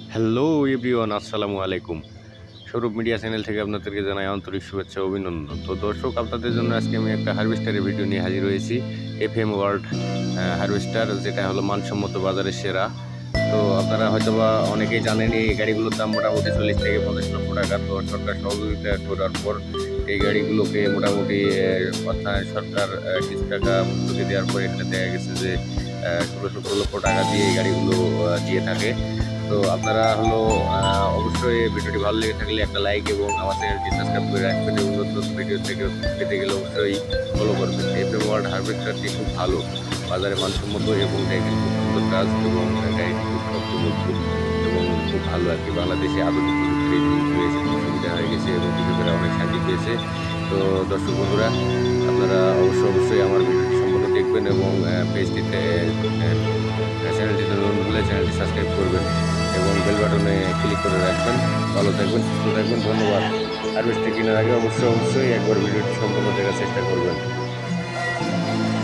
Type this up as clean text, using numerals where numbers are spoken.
Hello everyone, আসসালামু আলাইকুম। Sourav media channel থেকে আপনাদেরকে জানাই আন্তরিক শুভেচ্ছা ও অভিনন্দন। তো দর্শক, আপনাদের জন্য আজকে আমি একটা হারভেস্টারের ভিডিও নিয়ে হাজির হয়েছি। এফএম ওয়ার্ল্ড হারভেস্টার, যেটা হলো মানসম্মত বাজারের সেরা। তো আপনারা হয়তোবা অনেকেই জানেন এই গাড়িগুলোর দাম মোটামুটি 40 থেকে 50 লক্ষ টাকা। তো সরকার সহযোগিতা করার পর এই গাড়িগুলোকে মোটামুটি অর্থাৎ সরকার কিছু টাকা ভর্তুকি দেওয়ার পর এখানে দেখা গেছে যে 16-17 লক্ষ টাকা দিয়ে এই গাড়িগুলো দিয়ে থাকে। তো আপনারা হলো অবশ্যই ভিডিওটি ভালো লেগে থাকলে একটা লাইক এবং আমার চ্যানেলটি সাবস্ক্রাইব করে রাখবেন এবং নতুন ভিডিও থেকে পেতে গেলে অবশ্যই ফলো করবেন। এফএম ওয়ার্ল্ড হারভেস্টারটি খুব ভালো, বাজারে মানসম্মত এবং দেখেন খুব সুন্দর কাজ এবং গাড়িটি খুব শক্ত মজবুত এবং খুব ভালো আর কি। বাংলাদেশে আধুনিক প্রযুক্তির এই জিনিসগুলো এসে খুব সুবিধা হয়ে গেছে এবং কৃষকেরা অনেক সাহায্য পেয়েছে। তো দর্শক বন্ধুরা, আপনারা অবশ্যই আমার ভিডিওটি সম্পূর্ণ দেখবেন এবং পেজটিতে চ্যানেলটিতে নতুন হলে চ্যানেলটি সাবস্ক্রাইব করবেন এবং বেল বাটনে ক্লিক করে রাখবেন। ভালো থাকবেন, সুস্থ থাকবেন, ধন্যবাদ। হারভেস্টার কেনার আগে অবশ্যই একবার ভিডিওটি সম্পূর্ণ দেখার চেষ্টা করবেন।